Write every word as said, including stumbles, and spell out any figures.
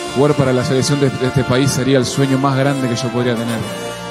jugar para la selección de, de este país sería el sueño más grande que yo podría tener.